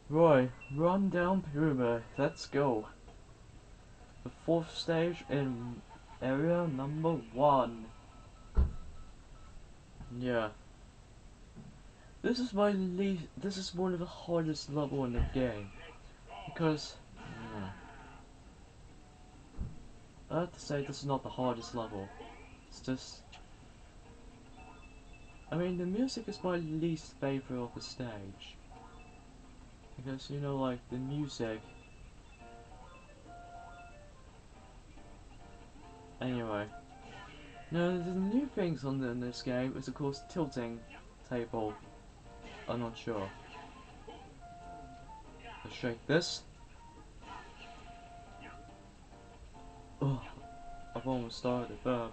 Right, run down pyramid. Let's go. The fourth stage in area number 1. Yeah. This is my least. This is one of the hardest level in the game because I have to say this is not the hardest level. It's just. I mean, the music is my least favorite of the stage because you know, like the music. Anyway, now the new things in this game is of course tilting table. I'm not sure. Let's shake this. Oh, I've almost started a verb.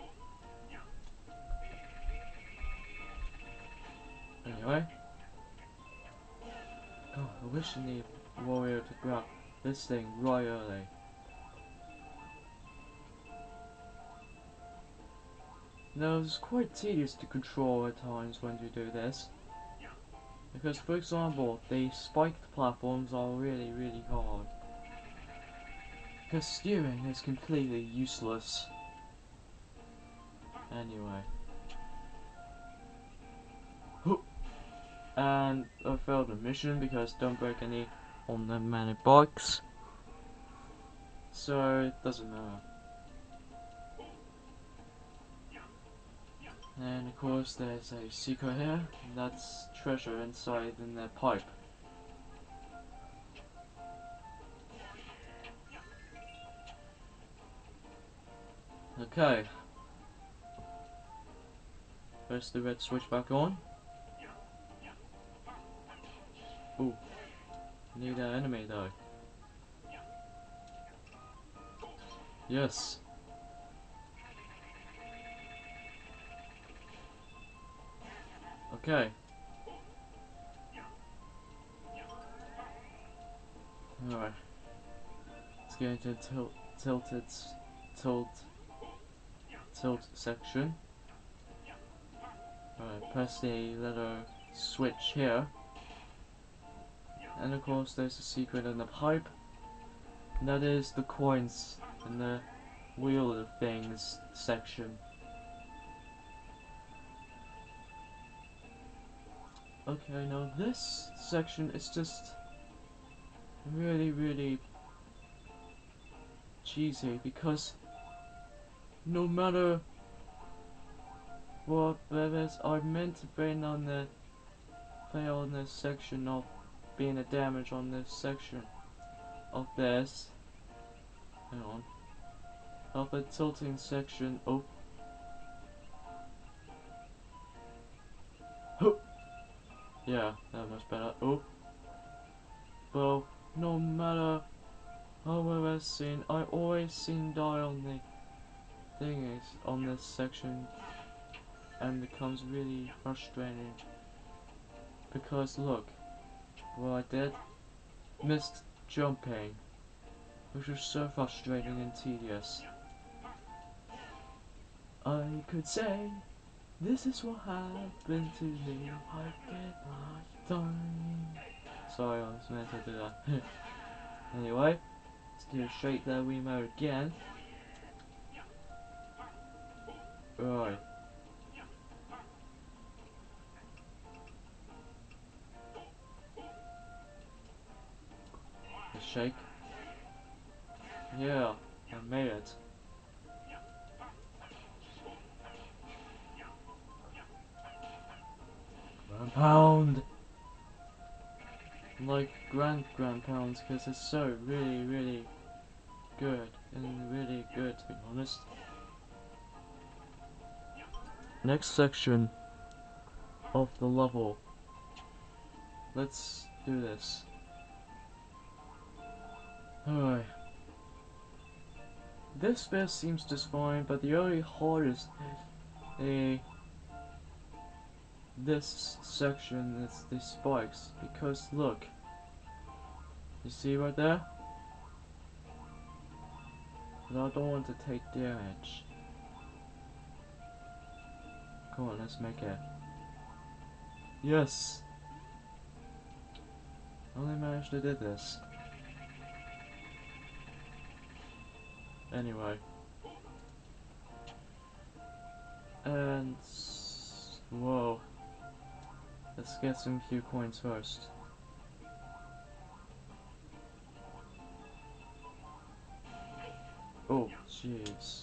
Anyway. God, I wish I need Warrior to grab this thing right early. Now, it's quite tedious to control at times when you do this. Because, for example, the spiked platforms are really hard. Because steering is completely useless. Anyway. And I failed the mission because don't break any on the many bikes. So, it doesn't matter. And of course there's a secret here, and that's treasure inside in the pipe. Okay. Press the red switch back on. Ooh. Need an enemy though. Yes. Okay. Alright. Let's get into tilt section. Alright, press the little switch here. And of course there's a secret in the pipe. And that is the coins in the wheel of things section. Okay, now this section is just really cheesy because no matter what levels are meant to bring on the fail on this section of being a damage on this section of this. Hang on. Of the tilting section. Oh. Yeah, that was better. Oh. Well, no matter how I've seen, I always seen die on the thing is on this section, and it becomes really frustrating. Because look, what I did, missed jumping, which was so frustrating and tedious. I could say, this is what happened to me, I get my time. Sorry, I was meant to do that. Anyway, let's do a shake that Wiimote again. Right. The shake. Yeah, I made it. Ground pound! Like Grand Pounds because it's so really good and really good to be honest. Next section of the level. Let's do this. Alright. This bit seems just fine, but the only hardest this section is the spikes, because look. You see right there? But I don't want to take damage. Come on, let's make it. Yes! Only managed to do this. Anyway. And... whoa. Let's get some few coins first. Oh, jeez.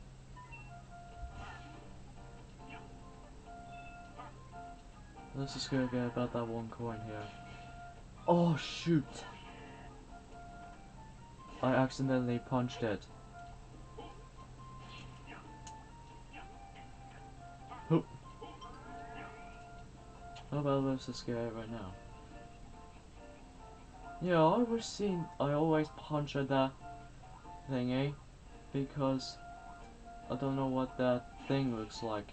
Let's just go get about that one coin here. Oh, shoot! I accidentally punched it. Oh. How about let's just get it right now? Yeah, I always punch at that thingy because I don't know what that thing looks like.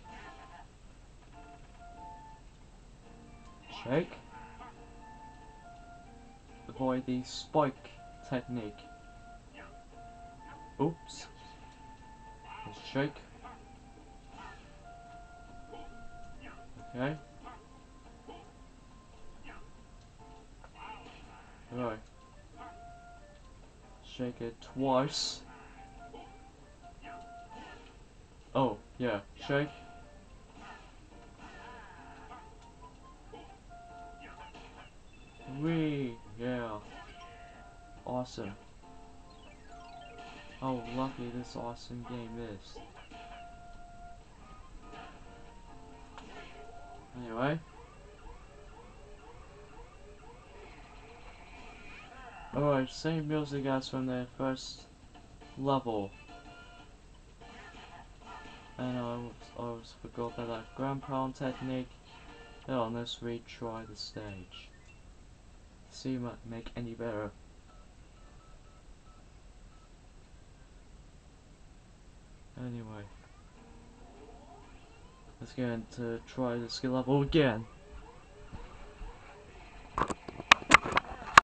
Shake. Avoid the spike technique. Oops. Let's shake. Okay. Right. Shake it twice. Oh, yeah. Shake. Wee. Yeah. Awesome. How lucky this awesome game is. Anyway. Alright, same music as from the first level. And I was forgot about that ground pound technique. Now let's retry the stage. See if it make any better. Anyway. Let's get into try the skill level again.